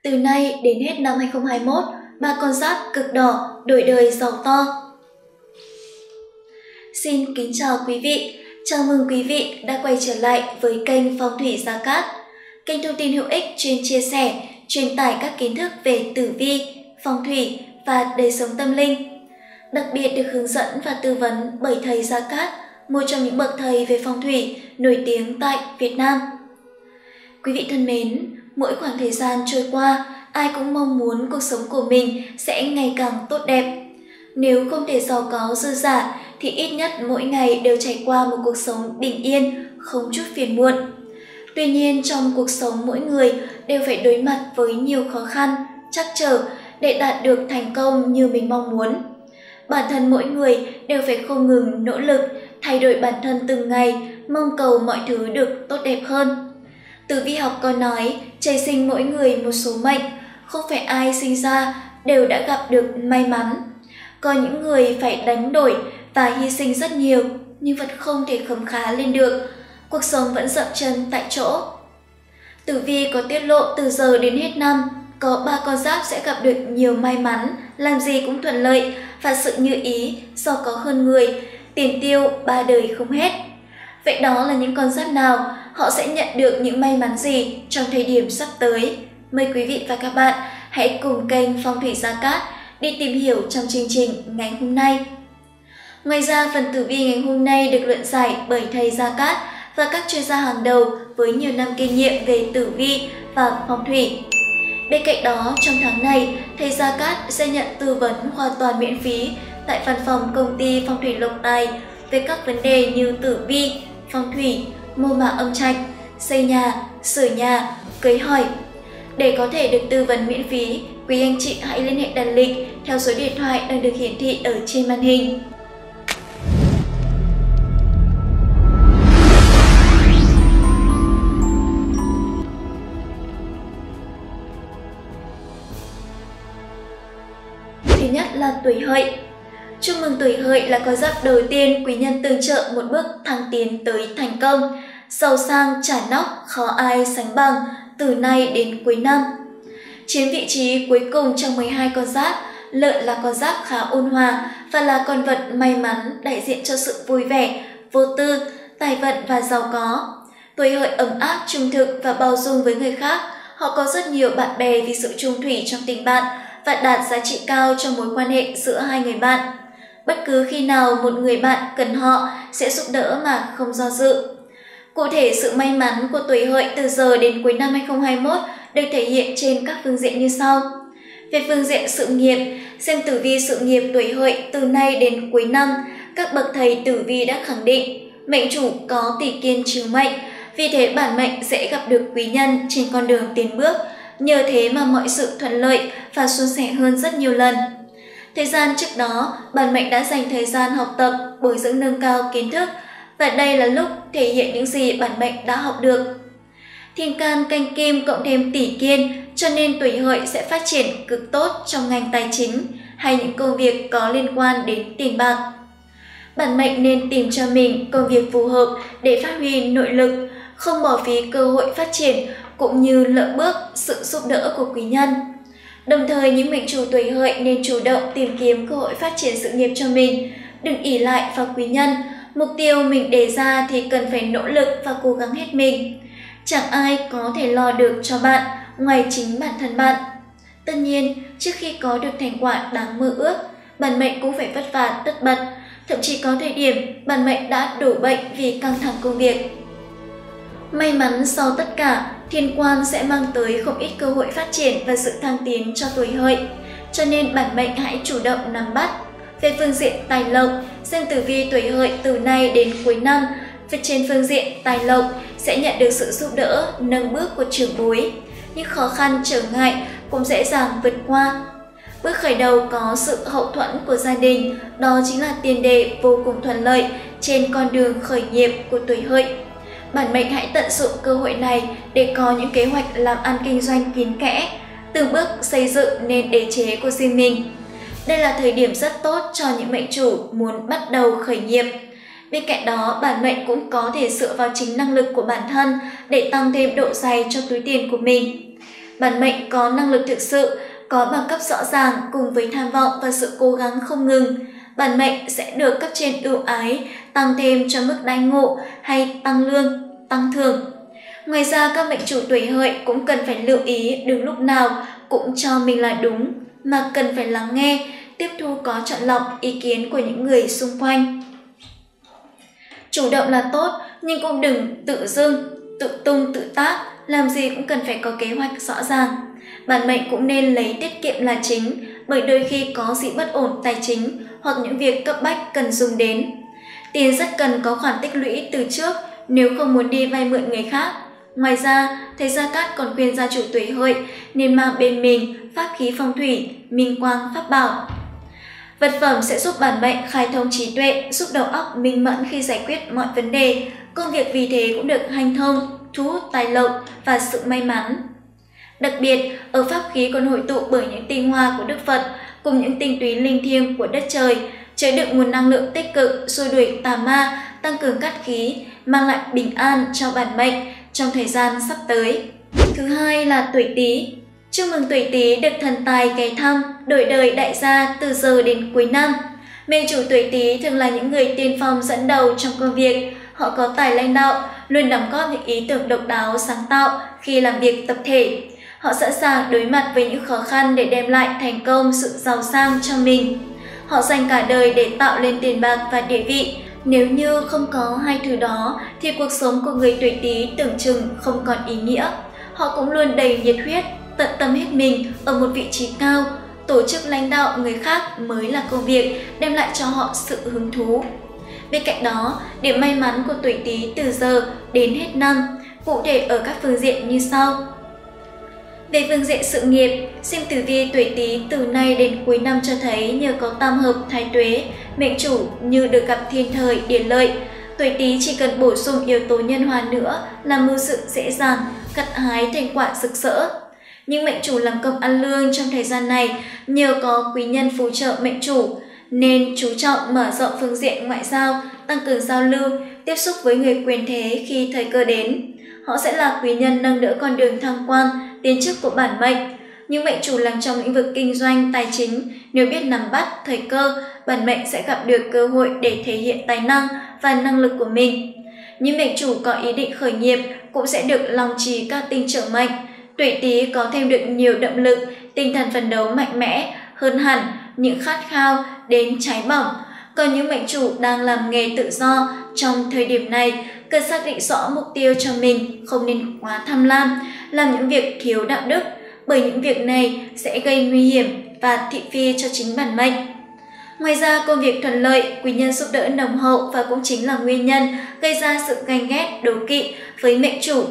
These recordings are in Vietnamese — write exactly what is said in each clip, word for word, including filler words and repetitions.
Từ nay đến hết năm hai không hai mốt, ba con giáp cực đỏ đổi đời giàu to. Xin kính chào quý vị, chào mừng quý vị đã quay trở lại với kênh Phong thủy Gia Cát, kênh thông tin hữu ích chuyên chia sẻ, truyền tải các kiến thức về tử vi, phong thủy và đời sống tâm linh. Đặc biệt được hướng dẫn và tư vấn bởi thầy Gia Cát, một trong những bậc thầy về phong thủy nổi tiếng tại Việt Nam. Quý vị thân mến, mỗi khoảng thời gian trôi qua, ai cũng mong muốn cuộc sống của mình sẽ ngày càng tốt đẹp. Nếu không thể giàu có dư dả thì ít nhất mỗi ngày đều trải qua một cuộc sống bình yên, không chút phiền muộn. Tuy nhiên trong cuộc sống mỗi người đều phải đối mặt với nhiều khó khăn, trắc trở để đạt được thành công như mình mong muốn. Bản thân mỗi người đều phải không ngừng nỗ lực, thay đổi bản thân từng ngày, mong cầu mọi thứ được tốt đẹp hơn. Tử vi học có nói, trời sinh mỗi người một số mệnh, không phải ai sinh ra đều đã gặp được may mắn. Có những người phải đánh đổi và hy sinh rất nhiều, nhưng vẫn không thể khấm khá lên được. Cuộc sống vẫn dậm chân tại chỗ. Tử vi có tiết lộ từ giờ đến hết năm, có ba con giáp sẽ gặp được nhiều may mắn, làm gì cũng thuận lợi, và sự như ý, giàu có hơn người, tiền tiêu ba đời không hết. Vậy đó là những con giáp nào? Họ sẽ nhận được những may mắn gì trong thời điểm sắp tới? Mời quý vị và các bạn hãy cùng kênh Phong thủy Gia Cát đi tìm hiểu trong chương trình ngày hôm nay. Ngoài ra, phần tử vi ngày hôm nay được luận giải bởi thầy Gia Cát và các chuyên gia hàng đầu với nhiều năm kinh nghiệm về tử vi và phong thủy. Bên cạnh đó, trong tháng này, thầy Gia Cát sẽ nhận tư vấn hoàn toàn miễn phí tại văn phòng công ty Phong thủy Lộc Tài về các vấn đề như tử vi, phong thủy, mô mã âm trạch, xây nhà, sửa nhà, cưới hỏi. Để có thể được tư vấn miễn phí, quý anh chị hãy liên hệ đặt lịch theo số điện thoại đang được hiển thị ở trên màn hình. Thứ nhất là tuổi Hợi. Chúc mừng tuổi Hợi là con giáp đầu tiên quý nhân tương trợ một bước thăng tiến tới thành công, giàu sang trả nóc khó ai sánh bằng từ nay đến cuối năm. Chiếm vị trí cuối cùng trong mười hai con giáp, Lợi là con giáp khá ôn hòa và là con vật may mắn đại diện cho sự vui vẻ, vô tư, tài vận và giàu có. Tuổi Hợi ấm áp, trung thực và bao dung với người khác. Họ có rất nhiều bạn bè vì sự chung thủy trong tình bạn và đạt giá trị cao trong mối quan hệ giữa hai người bạn. Bất cứ khi nào một người bạn cần họ sẽ giúp đỡ mà không do dự. Cụ thể, sự may mắn của tuổi Hợi từ giờ đến cuối năm hai không hai mốt được thể hiện trên các phương diện như sau. Về phương diện sự nghiệp, xem tử vi sự nghiệp tuổi Hợi từ nay đến cuối năm, các bậc thầy tử vi đã khẳng định mệnh chủ có tỷ kiên chiếu mệnh, vì thế bản mệnh sẽ gặp được quý nhân trên con đường tiến bước, nhờ thế mà mọi sự thuận lợi và suôn sẻ hơn rất nhiều lần. Thời gian trước đó, bản mệnh đã dành thời gian học tập, bồi dưỡng nâng cao kiến thức, và đây là lúc thể hiện những gì bản mệnh đã học được. Thiên can canh kim cộng thêm tỷ kiên, cho nên tuổi Hợi sẽ phát triển cực tốt trong ngành tài chính hay những công việc có liên quan đến tiền bạc. Bản mệnh nên tìm cho mình công việc phù hợp để phát huy nội lực, không bỏ phí cơ hội phát triển cũng như lỡ bước sự giúp đỡ của quý nhân. Đồng thời, những mệnh chủ tuổi Hợi nên chủ động tìm kiếm cơ hội phát triển sự nghiệp cho mình, đừng ỷ lại vào quý nhân. Mục tiêu mình đề ra thì cần phải nỗ lực và cố gắng hết mình. Chẳng ai có thể lo được cho bạn ngoài chính bản thân bạn. Tất nhiên, trước khi có được thành quả đáng mơ ước, bản mệnh cũng phải vất vả tất bật. Thậm chí có thời điểm bản mệnh đã đổ bệnh vì căng thẳng công việc. May mắn sau tất cả, thiên quan sẽ mang tới không ít cơ hội phát triển và sự thăng tiến cho tuổi Hợi. Cho nên bản mệnh hãy chủ động nắm bắt. Về phương diện tài lộc, xem tử vi tuổi Hợi từ nay đến cuối năm, về trên phương diện tài lộc sẽ nhận được sự giúp đỡ, nâng bước của trưởng bối. Những khó khăn trở ngại cũng dễ dàng vượt qua. Bước khởi đầu có sự hậu thuẫn của gia đình, đó chính là tiền đề vô cùng thuận lợi trên con đường khởi nghiệp của tuổi Hợi. Bản mệnh hãy tận dụng cơ hội này để có những kế hoạch làm ăn kinh doanh kín kẽ, từng bước xây dựng nên đế chế của riêng mình. Đây là thời điểm rất tốt cho những mệnh chủ muốn bắt đầu khởi nghiệp. Bên cạnh đó, bản mệnh cũng có thể dựa vào chính năng lực của bản thân để tăng thêm độ dày cho túi tiền của mình. Bản mệnh có năng lực thực sự, có bằng cấp rõ ràng cùng với tham vọng và sự cố gắng không ngừng. Bản mệnh sẽ được cấp trên ưu ái, tăng thêm cho mức đãi ngộ hay tăng lương, tăng thưởng. Ngoài ra, các mệnh chủ tuổi Hợi cũng cần phải lưu ý đừng lúc nào cũng cho mình là đúng, mà cần phải lắng nghe, tiếp thu có chọn lọc ý kiến của những người xung quanh. Chủ động là tốt, nhưng cũng đừng tự dưng, tự tung tự tác, làm gì cũng cần phải có kế hoạch rõ ràng. Bản mệnh cũng nên lấy tiết kiệm là chính, bởi đôi khi có gì bất ổn tài chính hoặc những việc cấp bách cần dùng đến. Tiền rất cần có khoản tích lũy từ trước nếu không muốn đi vay mượn người khác. Ngoài ra, thầy Gia Cát còn khuyên gia chủ tuổi Hợi nên mang bên mình pháp khí phong thủy, minh quang pháp bảo. Vật phẩm sẽ giúp bản mệnh khai thông trí tuệ, giúp đầu óc minh mẫn khi giải quyết mọi vấn đề. Công việc vì thế cũng được hanh thông, thu hút tài lộc và sự may mắn. Đặc biệt, ở pháp khí còn hội tụ bởi những tinh hoa của Đức Phật cùng những tinh túy linh thiêng của đất trời, chứa đựng nguồn năng lượng tích cực, xua đuổi tà ma, tăng cường cát khí, mang lại bình an cho bản mệnh trong thời gian sắp tới. Thứ hai là tuổi Tý. Chúc mừng tuổi Tý được thần tài ghé thăm, đổi đời đại gia từ giờ đến cuối năm. Mệnh chủ tuổi Tý thường là những người tiên phong dẫn đầu trong công việc. Họ có tài lãnh đạo, luôn đóng góp những ý tưởng độc đáo, sáng tạo khi làm việc tập thể. Họ sẵn sàng đối mặt với những khó khăn để đem lại thành công, sự giàu sang cho mình. Họ dành cả đời để tạo lên tiền bạc và địa vị. Nếu như không có hai thứ đó thì cuộc sống của người tuổi Tý tưởng chừng không còn ý nghĩa. Họ cũng luôn đầy nhiệt huyết, tận tâm hết mình ở một vị trí cao. Tổ chức lãnh đạo người khác mới là công việc đem lại cho họ sự hứng thú. Bên cạnh đó, điểm may mắn của tuổi Tý từ giờ đến hết năm, cụ thể ở các phương diện như sau. Về phương diện sự nghiệp, xem tử vi tuổi Tý từ nay đến cuối năm cho thấy nhờ có tam hợp thái tuế, mệnh chủ như được gặp thiên thời địa lợi. Tuổi Tý chỉ cần bổ sung yếu tố nhân hòa nữa là mưu sự dễ dàng, gặt hái thành quả rực rỡ. Nhưng mệnh chủ làm công ăn lương trong thời gian này nhờ có quý nhân phù trợ mệnh chủ, nên chú trọng mở rộng phương diện ngoại giao, tăng cường giao lưu, tiếp xúc với người quyền thế khi thời cơ đến. Họ sẽ là quý nhân nâng đỡ con đường thăng quan, tiến chức của bản mệnh. Nhưng mệnh chủ làm trong lĩnh vực kinh doanh, tài chính, nếu biết nắm bắt thời cơ, bản mệnh sẽ gặp được cơ hội để thể hiện tài năng và năng lực của mình. Nhưng mệnh chủ có ý định khởi nghiệp cũng sẽ được lòng trì các tinh trợ mệnh. Tuổi Tý có thêm được nhiều động lực, tinh thần phấn đấu mạnh mẽ hơn hẳn những khát khao đến cháy bỏng. Còn những mệnh chủ đang làm nghề tự do trong thời điểm này cần xác định rõ mục tiêu cho mình, không nên quá tham lam, làm những việc thiếu đạo đức, bởi những việc này sẽ gây nguy hiểm và thị phi cho chính bản mệnh. Ngoài ra, công việc thuận lợi, quý nhân giúp đỡ nồng hậu và cũng chính là nguyên nhân gây ra sự ganh ghét, đố kỵ với mệnh chủ.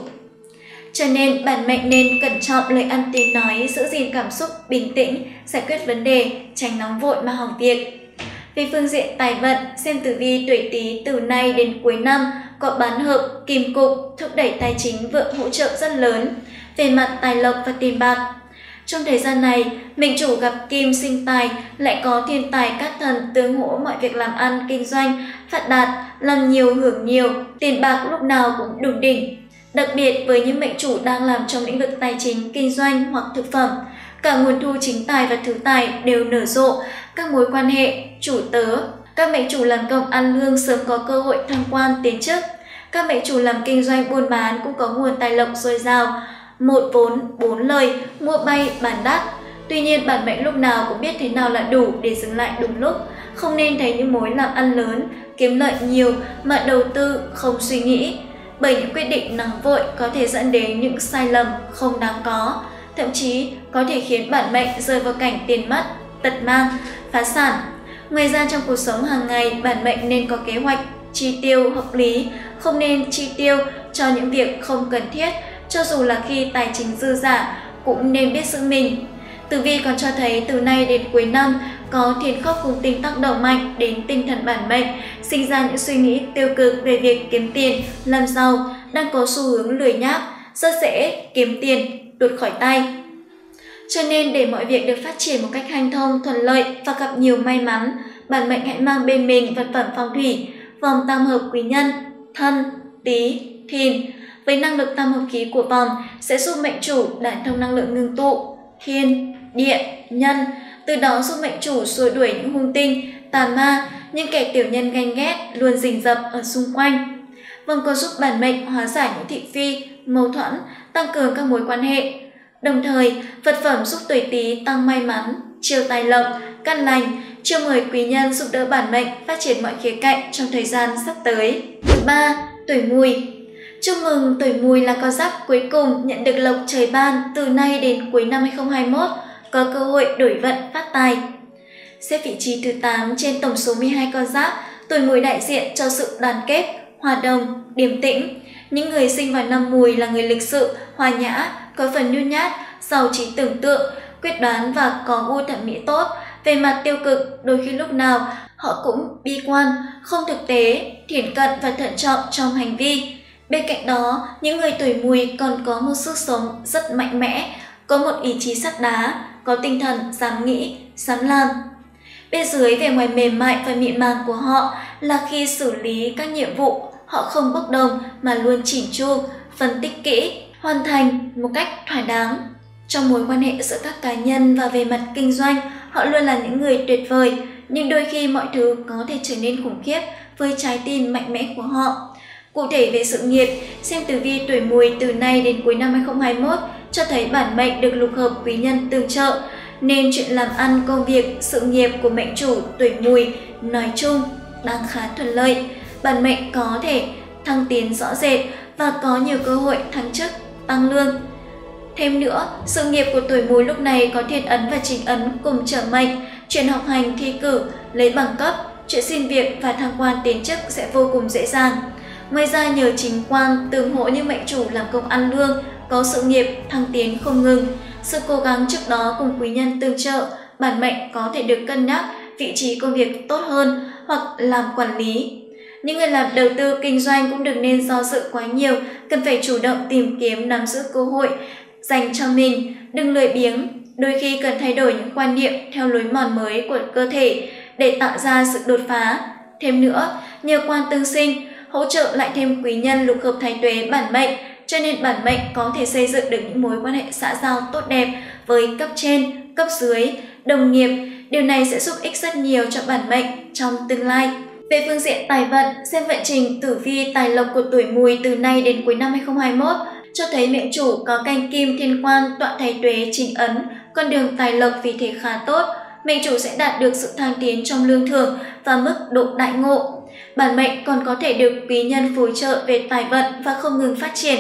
Cho nên, bản mệnh nên cẩn trọng lời ăn tiếng nói, giữ gìn cảm xúc bình tĩnh, giải quyết vấn đề, tránh nóng vội mà hỏng việc. Về phương diện tài vận, xem tử vi tuổi Tý từ nay đến cuối năm có bán hợp, kim cục, thúc đẩy tài chính vượng hỗ trợ rất lớn về mặt tài lộc và tiền bạc. Trong thời gian này, mệnh chủ gặp kim sinh tài, lại có thiên tài cát thần tương hỗ mọi việc làm ăn, kinh doanh, phát đạt, làm nhiều hưởng nhiều, tiền bạc lúc nào cũng đủ đỉnh. Đặc biệt với những mệnh chủ đang làm trong lĩnh vực tài chính, kinh doanh hoặc thực phẩm, cả nguồn thu chính tài và thứ tài đều nở rộ, các mối quan hệ, chủ tớ. Các mệnh chủ làm công ăn lương sớm có cơ hội thăng quan tiến chức. Các mệnh chủ làm kinh doanh buôn bán cũng có nguồn tài lộc dồi dào, một vốn, bốn lời, mua bay, bán đắt. Tuy nhiên, bản mệnh lúc nào cũng biết thế nào là đủ để dừng lại đúng lúc, không nên thấy những mối làm ăn lớn, kiếm lợi nhiều mà đầu tư không suy nghĩ. Bởi những quyết định nóng vội có thể dẫn đến những sai lầm không đáng có, thậm chí có thể khiến bản mệnh rơi vào cảnh tiền mất, tật mang, phá sản. Ngoài ra, trong cuộc sống hàng ngày, bản mệnh nên có kế hoạch chi tiêu hợp lý, không nên chi tiêu cho những việc không cần thiết, cho dù là khi tài chính dư dả cũng nên biết giữ mình. Tử vi còn cho thấy từ nay đến cuối năm có thiên khốc cùng tinh tác động mạnh đến tinh thần bản mệnh, sinh ra những suy nghĩ tiêu cực về việc kiếm tiền, làm giàu, đang có xu hướng lười nhác, rất dễ kiếm tiền tuột khỏi tay. Cho nên để mọi việc được phát triển một cách hanh thông, thuận lợi và gặp nhiều may mắn, bản mệnh hãy mang bên mình vật phẩm phong thủy, vòng tam hợp quý nhân, Thân, Tý, Thìn. Với năng lực tam hợp khí của vòng sẽ giúp mệnh chủ đả thông năng lượng ngưng tụ Thiên, Địa, Nhân, từ đó giúp mệnh chủ xua đuổi những hung tinh, tà ma, những kẻ tiểu nhân ganh ghét luôn rình rập ở xung quanh. Vòng còn giúp bản mệnh hóa giải những thị phi, mâu thuẫn, tăng cường các mối quan hệ. Đồng thời, vật phẩm giúp tuổi Tý tăng may mắn, chiêu tài lộc, căn lành, chiêu mời quý nhân giúp đỡ bản mệnh phát triển mọi khía cạnh trong thời gian sắp tới. Thứ ba, tuổi Mùi. Chúc mừng tuổi Mùi là con giáp cuối cùng nhận được lộc trời ban từ nay đến cuối năm hai không hai mốt, có cơ hội đổi vận phát tài. Xếp vị trí thứ tám trên tổng số mười hai con giáp, tuổi Mùi đại diện cho sự đoàn kết, hòa đồng, điềm tĩnh. Những người sinh vào năm Mùi là người lịch sự, hòa nhã, có phần nhu nhát, giàu trí tưởng tượng, quyết đoán và có gu thẩm mỹ tốt. Về mặt tiêu cực, đôi khi lúc nào họ cũng bi quan, không thực tế, thiển cận và thận trọng trong hành vi. Bên cạnh đó, những người tuổi Mùi còn có một sức sống rất mạnh mẽ, có một ý chí sắt đá, có tinh thần dám nghĩ, dám làm. Bên dưới vẻ ngoài mềm mại và mịn màng của họ là khi xử lý các nhiệm vụ, họ không bốc đồng mà luôn chỉn chu, phân tích kỹ, hoàn thành một cách thỏa đáng. Trong mối quan hệ giữa các cá nhân và về mặt kinh doanh, họ luôn là những người tuyệt vời, nhưng đôi khi mọi thứ có thể trở nên khủng khiếp với trái tim mạnh mẽ của họ. Cụ thể về sự nghiệp, xem tử vi tuổi Mùi từ nay đến cuối năm hai không hai mốt cho thấy bản mệnh được lục hợp quý nhân tương trợ, nên chuyện làm ăn, công việc, sự nghiệp của mệnh chủ tuổi Mùi nói chung đang khá thuận lợi. Bản mệnh có thể thăng tiến rõ rệt và có nhiều cơ hội thăng chức, tăng lương. Thêm nữa, sự nghiệp của tuổi Mùi lúc này có thiên ấn và chính ấn cùng trợ mệnh, chuyện học hành, thi cử, lấy bằng cấp, chuyện xin việc và thăng quan tiến chức sẽ vô cùng dễ dàng. Ngoài ra nhờ chính quang tương hỗ như mệnh chủ làm công ăn lương, có sự nghiệp thăng tiến không ngừng. Sự cố gắng trước đó cùng quý nhân tương trợ, bản mệnh có thể được cân nhắc vị trí công việc tốt hơn hoặc làm quản lý. Những người làm đầu tư kinh doanh cũng đừng nên do dự quá nhiều, cần phải chủ động tìm kiếm nắm giữ cơ hội dành cho mình, đừng lười biếng. Đôi khi cần thay đổi những quan niệm theo lối mòn mới của cơ thể để tạo ra sự đột phá. Thêm nữa, nhờ quan tương sinh, hỗ trợ lại thêm quý nhân lục hợp thái tuế bản mệnh, cho nên bản mệnh có thể xây dựng được những mối quan hệ xã giao tốt đẹp với cấp trên, cấp dưới, đồng nghiệp. Điều này sẽ giúp ích rất nhiều cho bản mệnh trong tương lai. Về phương diện tài vận, xem vận trình tử vi tài lộc của tuổi Mùi từ nay đến cuối năm hai không hai mốt cho thấy mệnh chủ có canh kim thiên quan tọa thái tuế chính ấn, con đường tài lộc vì thế khá tốt. Mệnh chủ sẽ đạt được sự thăng tiến trong lương thưởng và mức độ đại ngộ. Bản mệnh còn có thể được quý nhân phù trợ về tài vận và không ngừng phát triển.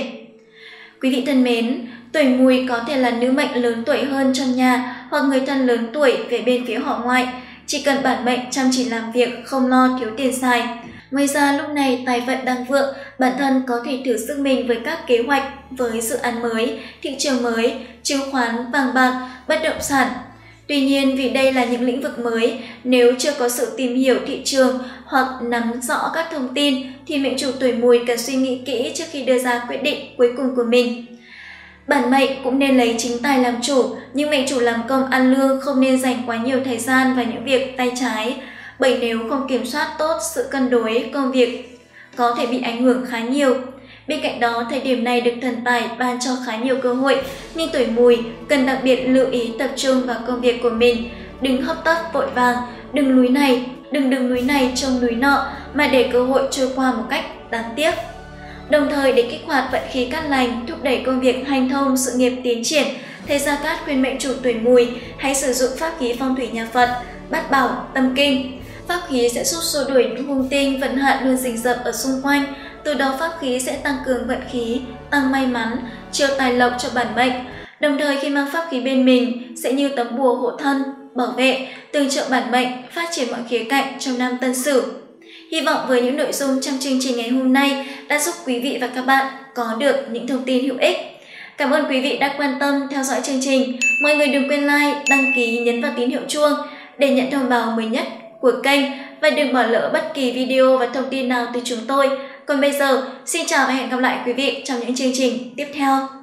Quý vị thân mến, tuổi Mùi có thể là nữ mệnh lớn tuổi hơn trong nhà hoặc người thân lớn tuổi về bên phía họ ngoại. Chỉ cần bản mệnh chăm chỉ làm việc, không lo thiếu tiền xài. Ngoài ra lúc này tài vận đang vượng, bản thân có thể thử sức mình với các kế hoạch, với dự án mới, thị trường mới, chứng khoán, vàng bạc, bất động sản. Tuy nhiên vì đây là những lĩnh vực mới, nếu chưa có sự tìm hiểu thị trường hoặc nắm rõ các thông tin thì mệnh chủ tuổi Mùi cần suy nghĩ kỹ trước khi đưa ra quyết định cuối cùng của mình. Bản mệnh cũng nên lấy chính tài làm chủ, nhưng mệnh chủ làm công ăn lương không nên dành quá nhiều thời gian vào những việc tay trái, bởi nếu không kiểm soát tốt sự cân đối công việc có thể bị ảnh hưởng khá nhiều. Bên cạnh đó, thời điểm này được thần tài ban cho khá nhiều cơ hội, nhưng tuổi Mùi cần đặc biệt lưu ý tập trung vào công việc của mình, đừng hấp tấp vội vàng, đừng núi này, đừng đứng núi này trông núi nọ mà để cơ hội trôi qua một cách đáng tiếc. Đồng thời để kích hoạt vận khí cát lành, thúc đẩy công việc hanh thông, sự nghiệp tiến triển, thầy Gia Cát khuyên mệnh chủ tuổi Mùi hãy sử dụng pháp khí phong thủy nhà Phật, Bát Bảo, Tâm Kinh. Pháp khí sẽ giúp xua đuổi những hung tinh vận hạn luôn rình rập ở xung quanh, từ đó pháp khí sẽ tăng cường vận khí, tăng may mắn, chiêu tài lộc cho bản mệnh. Đồng thời khi mang pháp khí bên mình sẽ như tấm bùa hộ thân, bảo vệ, tương trợ bản mệnh phát triển mọi khía cạnh trong năm Tân Sửu. Hy vọng với những nội dung trong chương trình ngày hôm nay đã giúp quý vị và các bạn có được những thông tin hữu ích. Cảm ơn quý vị đã quan tâm theo dõi chương trình. Mọi người đừng quên like, đăng ký, nhấn vào tín hiệu chuông để nhận thông báo mới nhất của kênh và đừng bỏ lỡ bất kỳ video và thông tin nào từ chúng tôi. Còn bây giờ, xin chào và hẹn gặp lại quý vị trong những chương trình tiếp theo.